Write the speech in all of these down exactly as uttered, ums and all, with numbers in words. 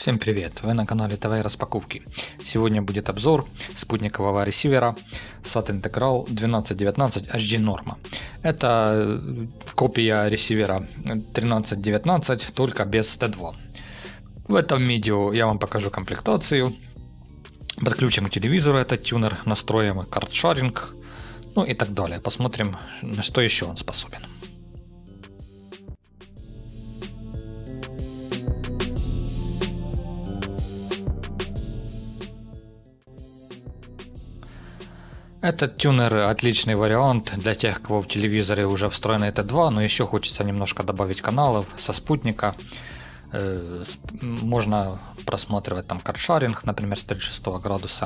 Всем привет! Вы на канале ТВ Распаковки. Сегодня будет обзор спутникового ресивера сат Integral двенадцать девятнадцать эйч ди Norma. Это копия ресивера тринадцать девятнадцать, только без Т два. В этом видео я вам покажу комплектацию. Подключим к телевизору этот тюнер, настроим карт-шаринг, ну и так далее. Посмотрим, на что еще он способен. Этот тюнер отличный вариант для тех, кого в телевизоре уже встроенный Т два, но еще хочется немножко добавить каналов со спутника. Можно просматривать там карт-шаринг, например, с тридцать шестого градуса.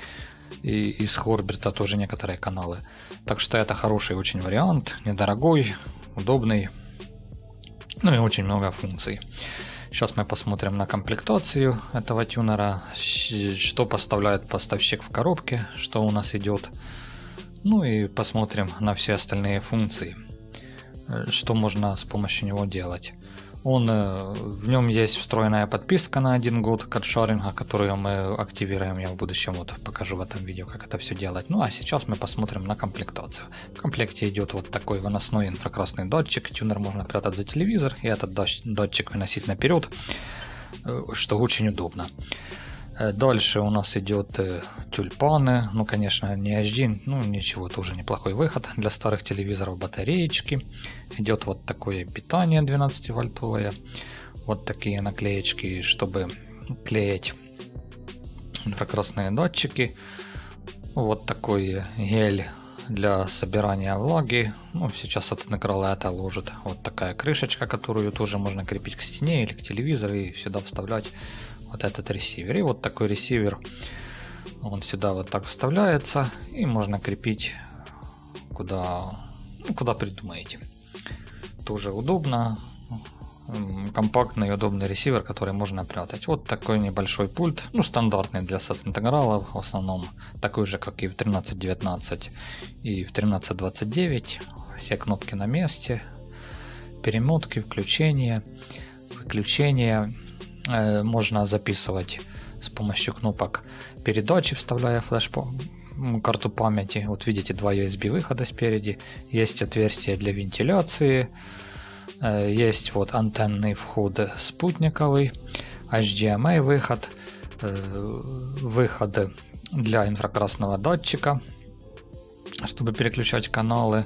И из Хорберта тоже некоторые каналы. Так что это хороший очень вариант, недорогой, удобный, ну и очень много функций. Сейчас мы посмотрим на комплектацию этого тюнера, что поставляет поставщик в коробке, что у нас идет. Ну и посмотрим на все остальные функции, что можно с помощью него делать. Он, в нем есть встроенная подписка на один год карт-шаринга, которую мы активируем. Я в будущем вот покажу в этом видео, как это все делать. Ну а сейчас мы посмотрим на комплектацию. В комплекте идет вот такой выносной инфракрасный датчик. Тюнер можно прятать за телевизор и этот датчик выносить наперед, что очень удобно. Дальше у нас идет тюльпаны, ну конечно не эйч ди, ну ничего, тоже неплохой выход для старых телевизоров, батареечки. Идет вот такое питание двенадцативольтовое, вот такие наклеечки, чтобы клеить инфракрасные датчики. Вот такой гель для собирания влаги, ну сейчас от Integral это ложит. Вот такая крышечка, которую тоже можно крепить к стене или к телевизору и сюда вставлять вот этот ресивер. И вот такой ресивер, он сюда вот так вставляется, и можно крепить куда, ну, куда придумаете. Тоже удобно, компактный и удобный ресивер, который можно прятать. Вот такой небольшой пульт, ну стандартный для сат Integral, в основном такой же, как и в тринадцать девятнадцать и в тринадцать двадцать девять. Все кнопки на месте, перемотки, включение, выключение. Можно записывать с помощью кнопок передачи, вставляя флеш карту памяти. Вот видите, два ю эс би выхода спереди, есть отверстие для вентиляции, есть вот антенный вход спутниковый, эйч ди эм ай выход, выходы для инфракрасного датчика, чтобы переключать каналы,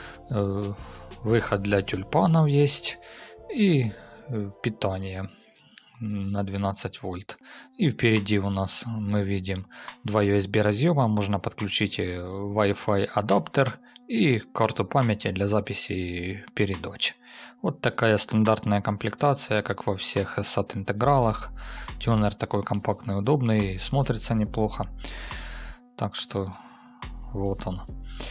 выход для тюльпанов есть и питание на двенадцать вольт. И впереди у нас мы видим два ю эс би разъема, можно подключить Wi-Fi адаптер и карту памяти для записи передач. Вот такая стандартная комплектация, как во всех сат Интегралах. Тюнер такой компактный, удобный, смотрится неплохо. Так что вот он.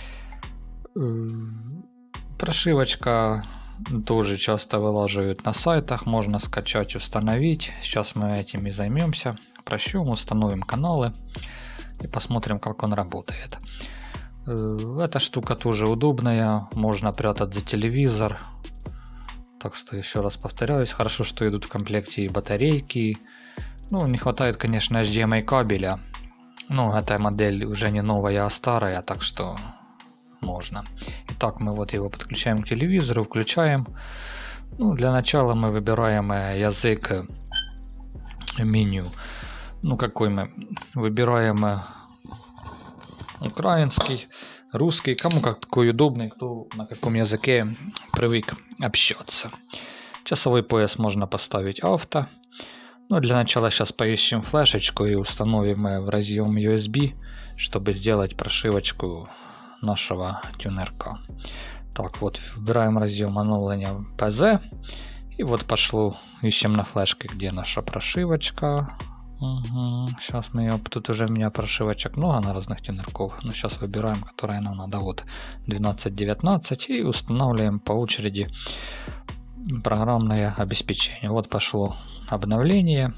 Прошивочка тоже часто вылаживают на сайтах, можно скачать, установить. Сейчас мы этим и займемся. Прощем, установим каналы и посмотрим, как он работает. Эта штука тоже удобная, можно прятать за телевизор. Так что еще раз повторяюсь, хорошо, что идут в комплекте и батарейки. Ну, не хватает, конечно, эйч ди эм ай кабеля. Ну, эта модель уже не новая, а старая, так что можно. Итак, мы вот его подключаем к телевизору, включаем. Ну, для начала мы выбираем язык меню. Ну, какой мы? Выбираем украинский, русский, кому какой удобный, кто на каком языке привык общаться. Часовой пояс можно поставить авто. Ну, для начала сейчас поищем флешечку и установим в разъем ю эс би, чтобы сделать прошивочку нашего тюнерка. Так, вот выбираем разъем оновления пэ зэ. И вот пошло, ищем на флешке, где наша прошивочка. Угу. Сейчас мы ее, тут уже у меня прошивочек много на разных тюнерков. Но сейчас выбираем, которая нам надо. Вот двенадцать девятнадцать. И устанавливаем по очереди программное обеспечение. Вот пошло обновление.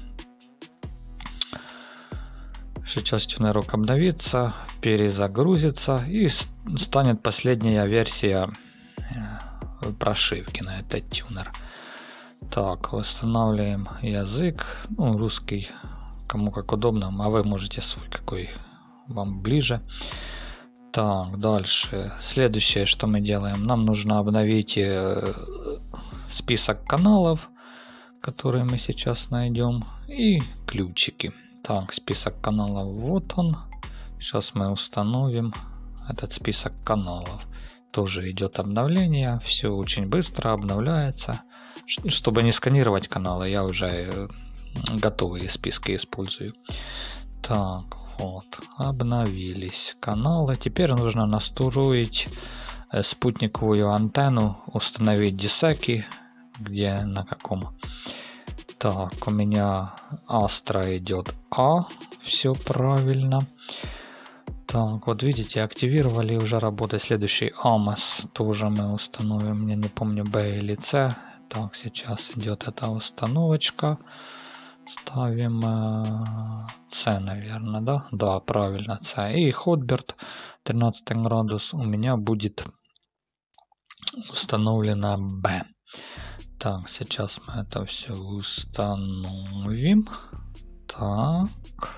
Сейчас тюнерок обновится, перезагрузится и станет последняя версия прошивки на этот тюнер. Так, восстанавливаем язык, ну, русский, кому как удобно, а вы можете свой, какой вам ближе. Так, дальше. Следующее, что мы делаем, нам нужно обновить э, список каналов, которые мы сейчас найдем, и ключики. Так, список каналов, вот он. Сейчас мы установим этот список каналов. Тоже идет обновление, все очень быстро обновляется. Чтобы не сканировать каналы, я уже готовые списки использую. Так, вот, обновились каналы. Теперь нужно настроить спутниковую антенну, установить десеки, где на каком. Так, у меня Astra идет А, все правильно. Так, вот видите, активировали, уже работает. Следующий амос тоже мы установим, я не помню, Б или С. Так, сейчас идет эта установочка. Ставим э, С, наверное, да? Да, правильно, С. И Хотберт тринадцатый градус у меня будет установлено Б. Так, сейчас мы это все установим. Так.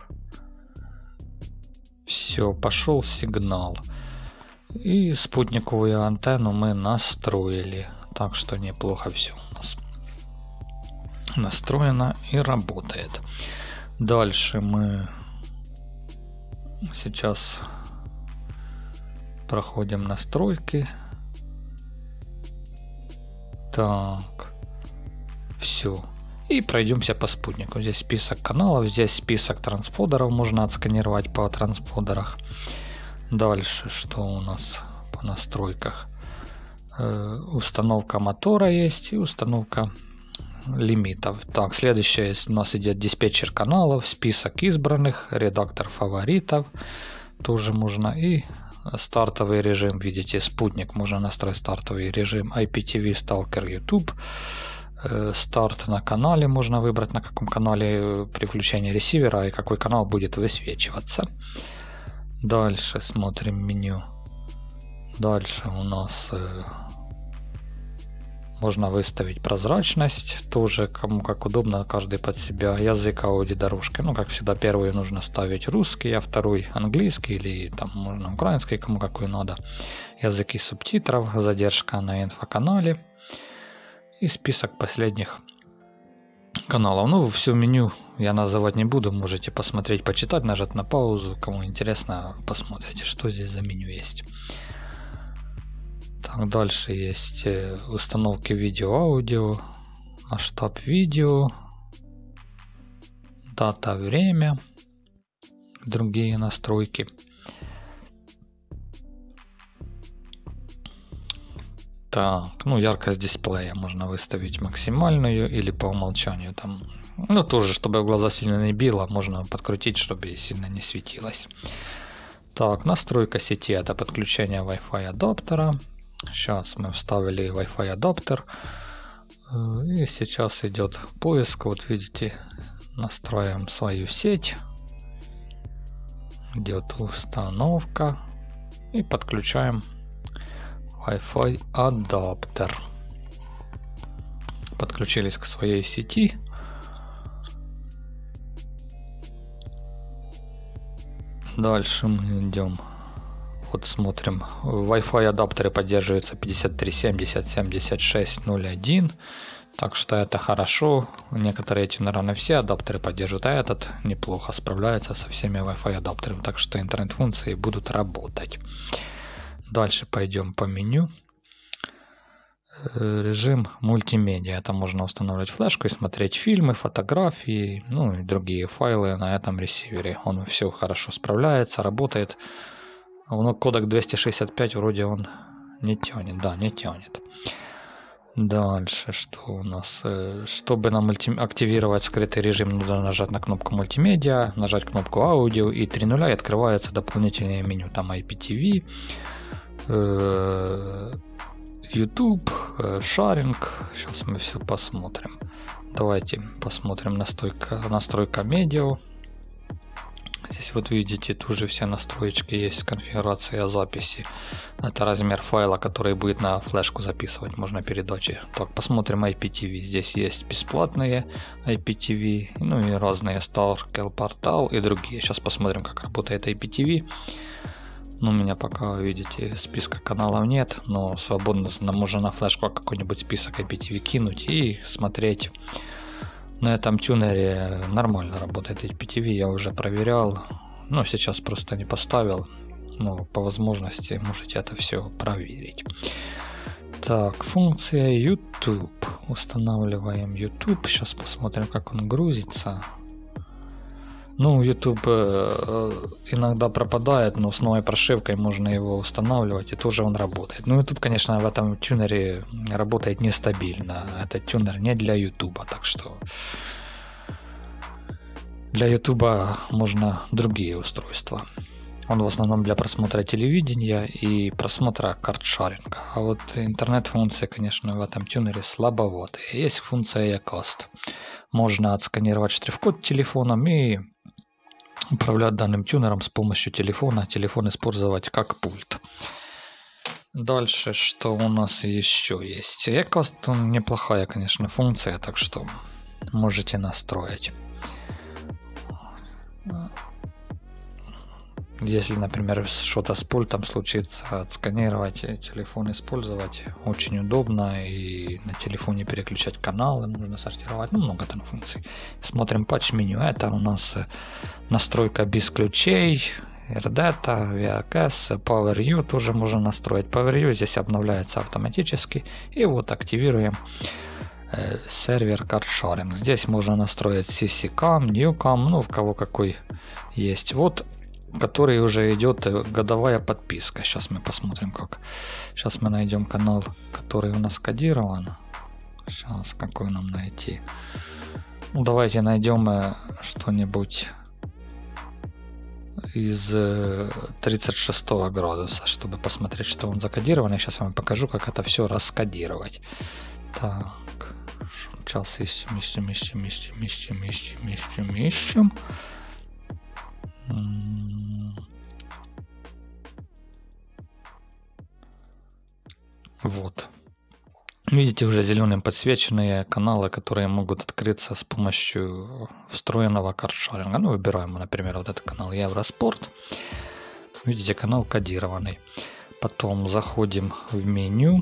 Все, пошел сигнал. И спутниковую антенну мы настроили. Так что неплохо все у нас настроено и работает. Дальше мы сейчас проходим настройки. Так, все. И пройдемся по спутнику. Здесь список каналов, здесь список трансподеров. Можно отсканировать по трансподерах. Дальше, что у нас по настройках? Э, установка мотора есть и установка лимитов. Так, следующее у нас идет диспетчер каналов, список избранных, редактор фаворитов. Тоже можно. И стартовый режим, видите, спутник. Можно настроить стартовый режим ай пи ти ви, Stalker, YouTube. Старт на канале можно выбрать, на каком канале при включении ресивера и какой канал будет высвечиваться. Дальше смотрим меню. Дальше у нас э, можно выставить прозрачность, тоже кому как удобно, каждый под себя. Язык аудиодорожки, ну как всегда, первый нужно ставить русский, а второй английский или там можно украинский, кому какой надо. Языки субтитров, задержка на инфоканале. И список последних каналов. Ну, все меню я называть не буду. Можете посмотреть, почитать, нажать на паузу. Кому интересно, посмотрите, что здесь за меню есть. Так, дальше есть установки видео-аудио, масштаб видео, дата, время, другие настройки. Так, ну яркость дисплея можно выставить максимальную или по умолчанию там. Ну тоже, чтобы в глаза сильно не било, можно подкрутить, чтобы сильно не светилось. Так, настройка сети — это подключение Wi-Fi адаптера. Сейчас мы вставили Wi-Fi адаптер. И сейчас идет поиск. Вот видите, настраиваем свою сеть. Идет установка. И подключаем Wi-Fi адаптер. Подключились к своей сети. Дальше мы идем. Вот смотрим. Wi-Fi адаптеры поддерживаются пятьдесят три семьдесят семьдесят шесть ноль один. Так что это хорошо. Некоторые эти, наверное, все адаптеры поддерживают, а этот неплохо справляется со всеми Wi-Fi адаптерами. Так что интернет-функции будут работать. Дальше пойдем по меню. Режим мультимедиа. Это можно устанавливать флешку и смотреть фильмы, фотографии, ну и другие файлы на этом ресивере. Он все хорошо справляется, работает. Но кодек двести шестьдесят пять вроде он не тянет. Да, не тянет. Дальше что у нас? Чтобы на мульти... активировать скрытый режим, нужно нажать на кнопку мультимедиа, нажать кнопку аудио и три нуля, и открывается дополнительное меню. Там ай пи ти ви, YouTube, шаринг. Сейчас мы все посмотрим. Давайте посмотрим настройка, настройка медиа. Здесь вот видите, тоже все настроечки есть, конфигурация записи. Это размер файла, который будет на флешку записывать, можно передачи. Так, посмотрим ай пи ти ви. Здесь есть бесплатные ай пи ти ви, ну и разные Starkel портал и другие. Сейчас посмотрим, как работает ай пи ти ви. Ну, у меня пока, видите, списка каналов нет, но свободно можно на флешку какой-нибудь список ай пи ти ви кинуть и смотреть. На этом тюнере нормально работает ай пи ти ви, я уже проверял, но сейчас просто не поставил, но по возможности можете это все проверить. Так, функция YouTube, устанавливаем YouTube, сейчас посмотрим, как он грузится. Ну, YouTube э, иногда пропадает, но с новой прошивкой можно его устанавливать, и тоже он работает. Ну, YouTube, конечно, в этом тюнере работает нестабильно. Этот тюнер не для YouTube, так что для YouTube можно другие устройства. Он в основном для просмотра телевидения и просмотра карт-шаринга. А вот интернет-функции, конечно, в этом тюнере слабоваты. Есть функция eCast. Можно отсканировать штрих-код телефоном и управлять данным тюнером с помощью телефона. Телефон использовать как пульт. Дальше, что у нас еще есть? eCast неплохая, конечно, функция, так что можете настроить. Если, например, что-то с пультом случится, отсканировать телефон, использовать очень удобно, и на телефоне переключать каналы, можно сортировать, ну, много там функций. Смотрим патч-меню, это у нас настройка без ключей, AirData, ви эй эс, PowerU тоже можно настроить. PowerU здесь обновляется автоматически, и вот активируем э, сервер CardSharing. Здесь можно настроить си си кам, NewCam, ну, в кого какой есть. Вот который уже идет годовая подписка. Сейчас мы посмотрим, как. Сейчас мы найдем канал, который у нас кодирован. Сейчас какой нам найти? Ну, давайте найдем что-нибудь из тридцать шестого градуса, чтобы посмотреть, что он закодирован. Я сейчас вам покажу, как это все раскодировать. Так, сейчас ищем, ищем, ищем, ищем, ищем, ищем, ищем, ищем. Вот. Видите, уже зеленым подсвеченные каналы, которые могут открыться с помощью встроенного карт-шаринга. Ну, выбираем, например, вот этот канал Евроспорт. Видите, канал кодированный. Потом заходим в меню,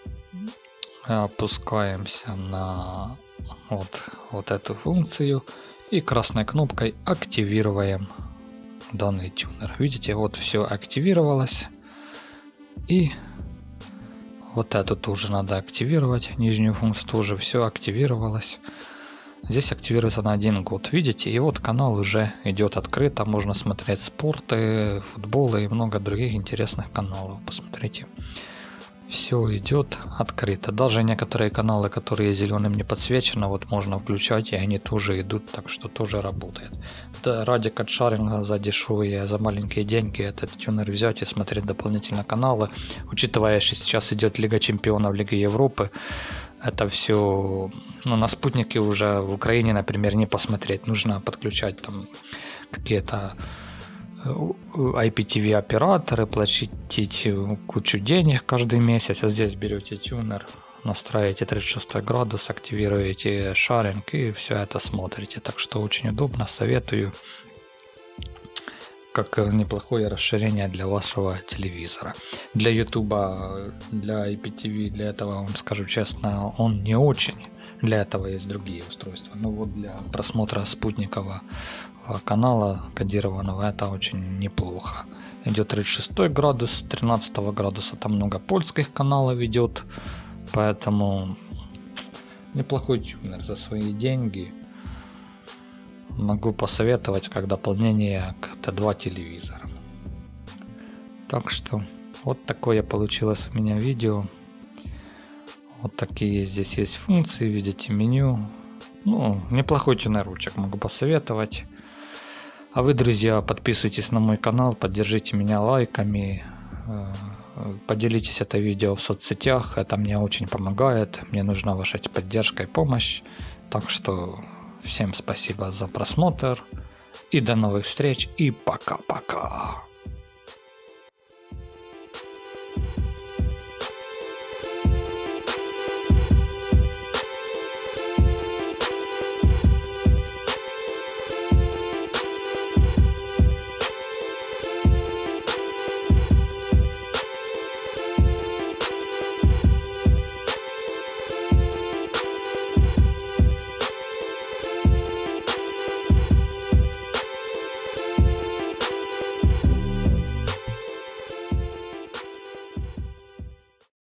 опускаемся на вот, вот эту функцию и красной кнопкой активируем данный тюнер. Видите, вот все активировалось. И вот эту тоже надо активировать. Нижнюю функцию тоже все активировалось. Здесь активируется на один год. Видите, и вот канал уже идет открыто. Можно смотреть спорты, футболы и много других интересных каналов. Посмотрите. Все идет открыто. Даже некоторые каналы, которые зеленым не подсвечены, вот можно включать, и они тоже идут, так что тоже работает. Да, ради карт-шаринга за дешевые, за маленькие деньги этот тюнер взять и смотреть дополнительно каналы. Учитывая, что сейчас идет Лига Чемпионов, Лига Европы, это все, ну, на спутнике уже в Украине, например, не посмотреть. Нужно подключать там какие-то ай пи ти ви операторы, платить кучу денег каждый месяц, а здесь берете тюнер, настраиваете тридцать шестой градус, активируете шаринг и все это смотрите. Так что очень удобно, советую, как неплохое расширение для вашего телевизора. Для YouTube, для ай пи ти ви, для этого, вам скажу честно, он не очень. Для этого есть другие устройства. Но вот для просмотра спутникового канала кодированного это очень неплохо. Идет тридцать шестой градус, тринадцатого градуса там много польских каналов идет. Поэтому неплохой тюнер за свои деньги. Могу посоветовать как дополнение к тэ два телевизору. Так что вот такое получилось у меня видео. Вот такие здесь есть функции, видите меню. Ну, неплохой тюнерочек, могу посоветовать. А вы, друзья, подписывайтесь на мой канал, поддержите меня лайками, поделитесь это видео в соцсетях, это мне очень помогает. Мне нужна ваша поддержка и помощь. Так что всем спасибо за просмотр И до новых встреч, и пока-пока.